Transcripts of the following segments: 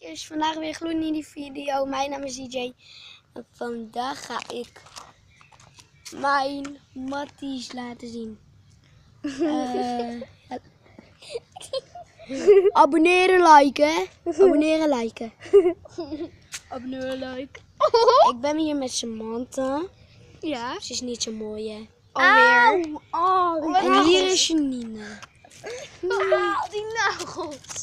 kijkers, vandaag weer een gloednieuwe video. Mijn naam is DJ en vandaag ga ik mijn matties laten zien. Abonneren, liken, hè? Abonneren, liken. Abonneren, like. Ik ben hier met Samantha. Ja. Ze is niet zo mooi, hè? Alweer. Oh, En hier is Janine. die nagels.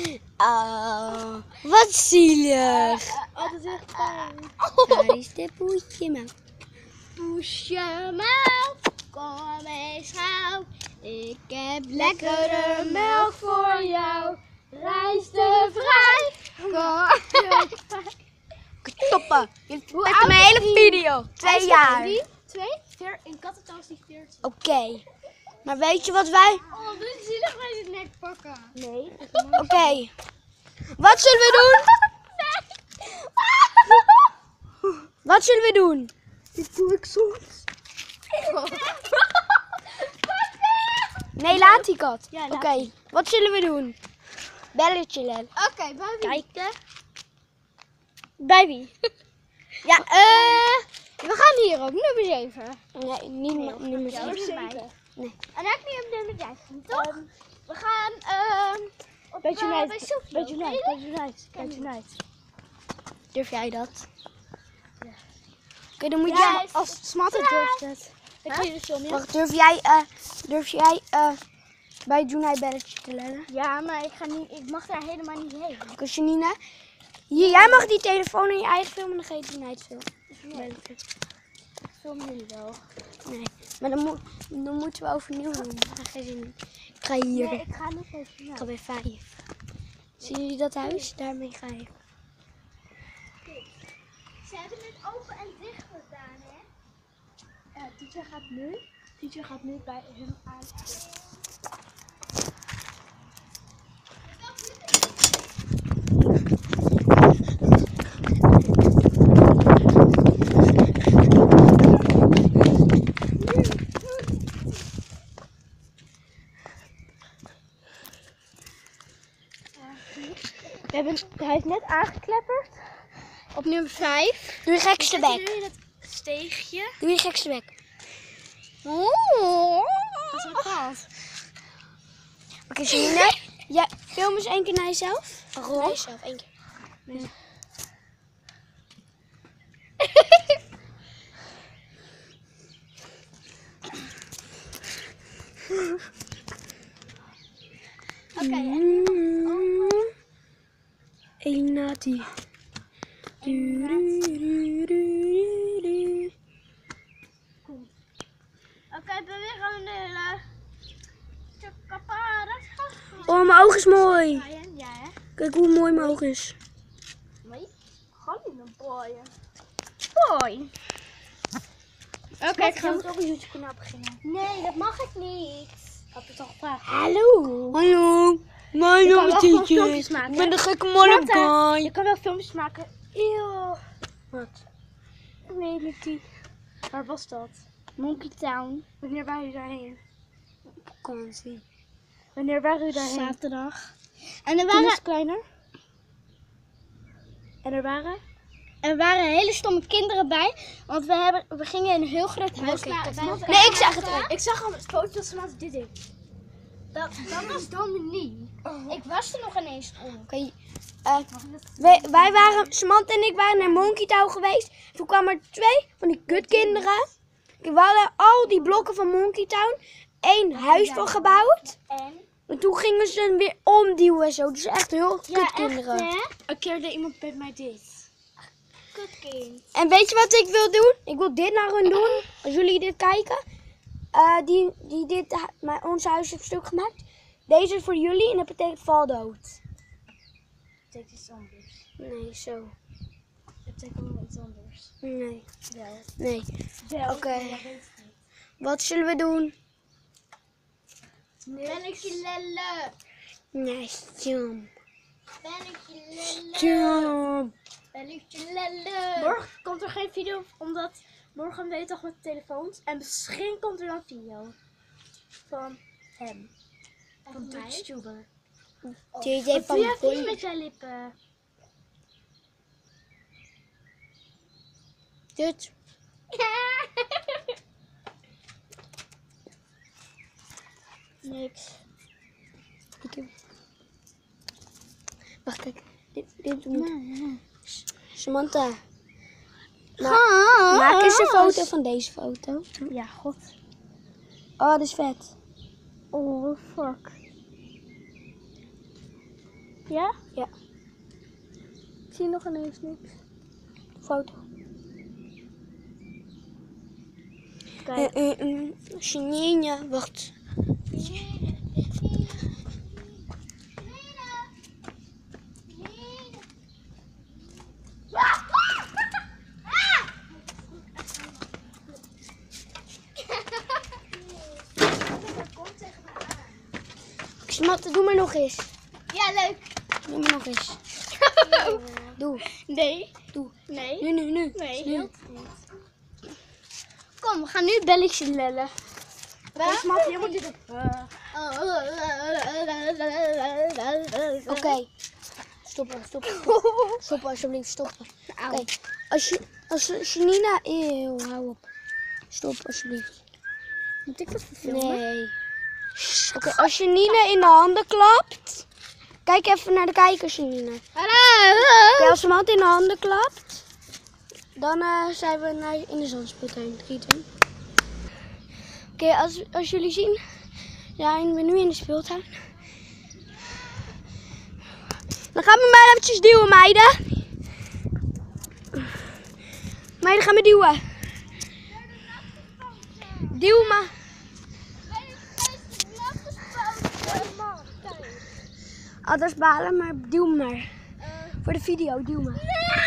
Wat zielig. Oh, dat is echt fijn. Daar is de poetje melk. Poesje melk, kom eens gauw. Ik heb lekkere melk voor jou. Reizenvrij. Kom. Stoppen. Je Hoe pakt oud mijn is hele die? video. 2 jaar. 2? In kattentaal is die 14. Oké. Maar weet je wat wij... Oh, dit is zielig bij zijn nek pakken. Nee. Oké. Wat zullen we doen? Wat zullen we doen? Dit doe ik soms. Nee, laat die kat. Ja, laat Oké. Wat zullen we doen? Belletje, Len. Oké, bij wie? Kijken. Bij wie? Ja, We gaan hier op nummer 7. Nee, niet nummer Ja, 7. Nee. En dan heb ik nu op nummer 15, toch? We gaan op Beetje bij nice. Sofie. Beetje nice. Durf jij dat? Ja. Oké, dan moet Ja, jij... als Smatter durft het. Ik ga je dus filmen. Wacht, durf jij bij Junai belletje te leggen? Ja, maar ik mag daar helemaal niet heen. Oké, Janine. Hier, jij mag die telefoon in je eigen filmen en dan ga je Junai het filmen. Belletje. Filmen jullie wel. Nee, maar dan moeten we overnieuw doen. Ik ga geen zin in. Ik ga hier. Nee, ik ga niet even. Ik ga bij 5. Zien jullie dat huis? Daarmee ga ik. Ze hebben het open en dicht gedaan, hè? Teacher gaat nu bij hun aan. Hij is net aangeklepperd. Op nummer 5. Doe je gekste bek. Nu in het steegje. Doe je gekste bek. Oh. Dat is een kat. Oké, Janine. Ja, film eens 1 keer naar jezelf. Waarom? Naar jezelf, 1 keer. Nee. Oké. Enati. Oké, ben weer gaan we Oh, mijn oog is mooi. Ja, hè? Kijk hoe mooi mijn oog is. Mooi. Gewoon in een boy. Boy. Oké, ik ga ook een YouTube kanaal beginnen. Nee, dat mag ik niet. Ik had het al gevraagd. Hallo. Hallo. Mijn Je kan naam wel is gewoon Tietje. filmpjes maken, Ik ben hè? de gekke Mollekei. Je kan wel filmpjes maken. Eeuw. Wat? Nee, niet. Waar was dat? Monkey Town. Wanneer waren jullie daarheen? Vakantie. Wanneer waren jullie daarheen? Zaterdag. En er Toen was waren, het kleiner. en er waren hele stomme kinderen bij. Want we gingen in een heel groot huis. Nee, Nee, ik zeg het wel. Ik zag al het foto dat Samantha dit deed. Dat was Dominique. Ik was er nog ineens om. Oké. Wij waren, Samantha en ik waren naar Monkey Town geweest. Toen kwamen er 2 van die kutkinderen. We hadden al die blokken van Monkey Town 1 huis van gebouwd. En toen gingen ze hem weer omduwen en zo. Dus echt heel kutkinderen. Echt, hè? Een keer deed iemand met mij dit. Kutkind. En weet je wat ik wil doen? Ik wil dit naar hun doen. Als jullie dit kijken. Die ons huis heeft stuk gemaakt. Deze is voor jullie en dat betekent val dood. Dat betekent iets anders. Nee, zo. Dat betekent wel iets anders. Nee. Wel. Nee. Wel. Oké. Ja, weet het niet. Wat zullen we doen? Belletje lelle. Nee, jump. Belletje lelle. Jump. Belletje lelle. Morgen komt er geen video, omdat morgen weet je toch met telefoons. En misschien komt er dan video. Van hem. Van Dutch Tuber. JJ Wat van doe jij Boy. met jouw lippen? Dit. Niks. Wacht, kijk. Dit moet. Samantha. Maak eens een foto van deze foto. Ja, god. Oh, dat is vet. Oh, fuck. Ja? Ja. Ik zie nog ineens niks. Foto. Kijk. Janine, wacht. Samantha, doe maar nog eens. Ja, leuk. Doe maar nog eens. Doe. Nee. Doe. Nee. Nu. Nee. Nu. Kom, we gaan nu belletjes lellen. Samantha, je moet dit doen. Oké. Stoppen. Stoppen alsjeblieft, stoppen. Oké. Als Janina... Eeuw, hou op. Stop alsjeblieft. Moet ik dat filmen? Nee. Oké, als Janina in de handen klapt... Kijk even naar de kijkers, Janina. Oké, als Samantha in de handen klapt... Dan zijn we in de zandspeeltuin. 3, 2. Oké, als jullie zien... Zijn we nu in de speeltuin. Dan gaan we maar eventjes duwen, meiden. Meiden, gaan we duwen. Duw maar. Oh, dat is balen, maar duw maar. Voor de video, duw maar.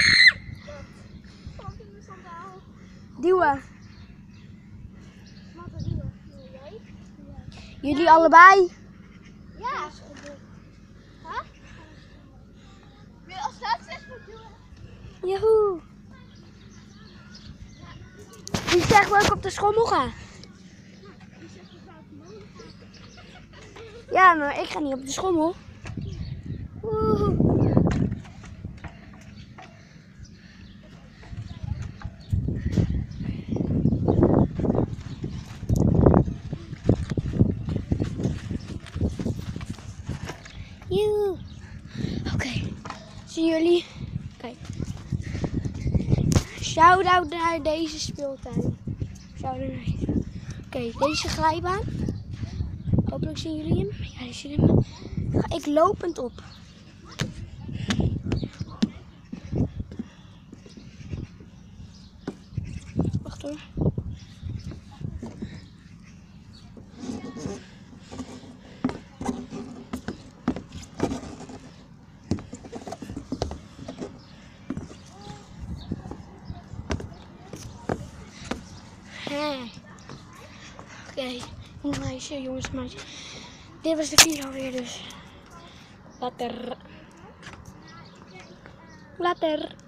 Duwen. Jullie allebei. Ja. Huh? Wil je als laatste even doen? Joehoe. Wie zegt dat ik op de schommel ga? Ja, maar ik ga niet op de schommel. Woehoe. Oké, zien jullie? Kijk. Shout-out naar deze speeltuin. Oké, deze glijbaan. Hopelijk zien jullie hem. Ja, die zien hem. Ga ik lopend op. Wacht hoor. Oké, jongens en meisjes. Dit was de video weer dus. Later.